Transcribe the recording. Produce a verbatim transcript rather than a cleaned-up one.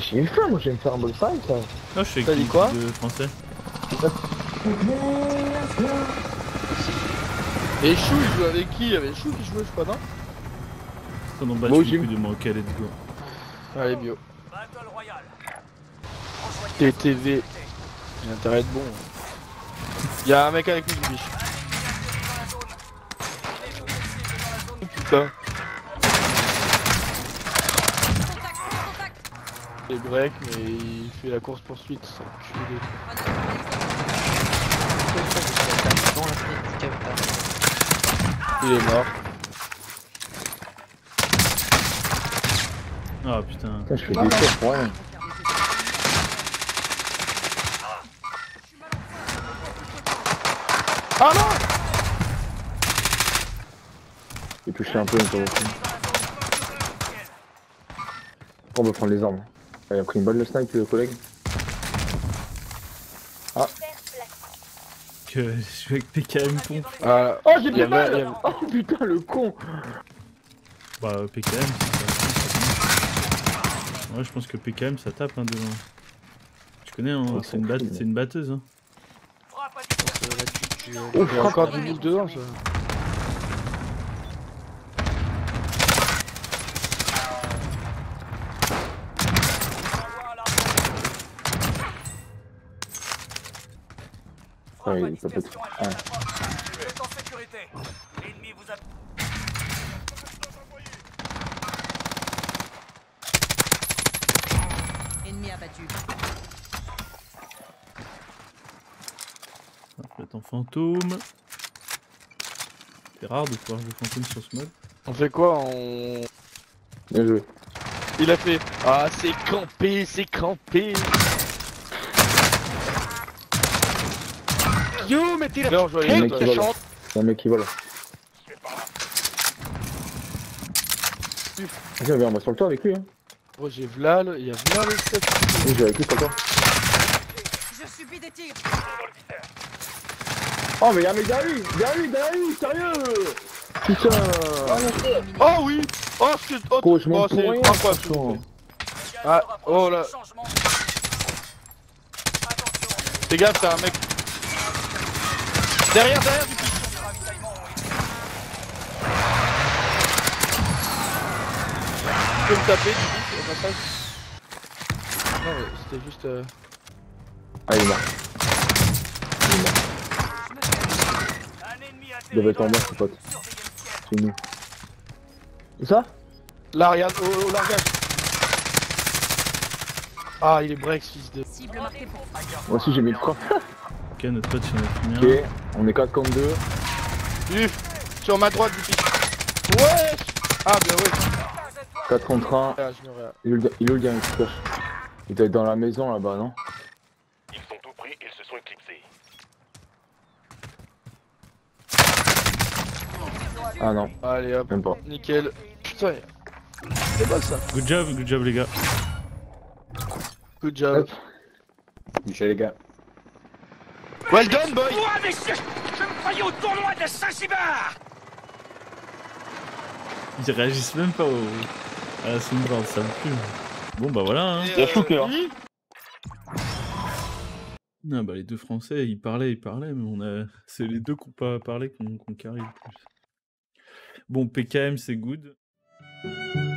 J'ai eu faim, moi je vais me faire un bol fight ça. Ah, je suis T'as avec dit une quoi équipe de français. Et Chou, il joue avec qui? Il y avait Chou qui jouait, je crois, non? On en bat Bon, beaucoup j'ai- de moi, ok, let's go. Allez, bio. T T V. Il a intérêt d'être bon. Il y a un mec avec nous, du biche. Putain. Il est break, mais il fait la course poursuite. Ça enculé. Il est mort. Ah putain. Putain, je fais des tours pour rien. Ah non! J'ai touché un peu, mais pas beaucoup. On va prendre les armes. Ah, il a pris une balle de snipe, le collègue. Ah. Que je suis avec P K M pompe. Ah, Oh, j'ai il y plus avait- mal il y avait- Oh putain, le con. Bah, P K M, c'est ça. Ouais, je pense que P K M ça tape hein, devant. Tu connais, hein, Oh, c'est une, bat c'est une batteuse. Hein. il y a encore du mille dedans, ça. Ouais, il peut peut-être. Ah. Ennemi abattu. Après, en fantôme. C'est rare de pouvoir jouer fantôme sur ce mode. On fait quoi? On... Bien joué. Il a fait. Ah, c'est campé, c'est campé. Yo, mais t'es là. Non, je vois Il y a un les mec autres. qui vole. Il y a un mec qui vole. Viens, viens, on va sur le toit avec lui. Hein. Oh, j'ai Vlal, il y a Vlal aussi. Oui, j'ai avec lui sur le toit. Je subis des tirs. Oh, mais il y a un mec derrière lui. Derrière lui, derrière lui, sérieux. Putain. Oh oui. Oh, ce que. Oh, Gros, je monte oh, pour c'est rien, incroyable. franchement. Ah, oh là. Fais gaffe, t'as un mec. Derrière, derrière du coup. Tu peux me taper du coup au passage? Non, mais c'était juste. Euh... Ah, il est mort. Il est mort. Il devait être en bas, ce pote. C'est nous. C'est ça? Là, regarde, au, au largage. Ah, il est break, fils de. Cible marquée pour. Moi aussi, j'ai mis le frappe. Ok, notre pote, il en a fini un. Ok, on est quatre contre deux. Uf, sur ma droite du pic. Ouais. Ah, bien ouais. quatre contre un. Ah, je me regarde. Il est où le- il est où le gars avec le flash? Il doit être dans la maison là-bas, non? Ils ont tout pris, ils se sont éclipsés. Ah non, Allez hop, même pas. nickel. Putain, c'est pas ça. Good job, good job les gars. Good job. Hop. Michel les gars. Well done, boy. Moi, messieurs, je me croyais au tournoi de Saint-Cybert. Ils réagissent même pas au... à la Soundboard, ça me pue. Bon bah voilà hein. Il y a Chouker. Ah bah les deux français ils parlaient, ils parlaient, mais on a. C'est les deux qui ont pas parlé qu'on qu'on carry le plus. Bon P K M c'est good.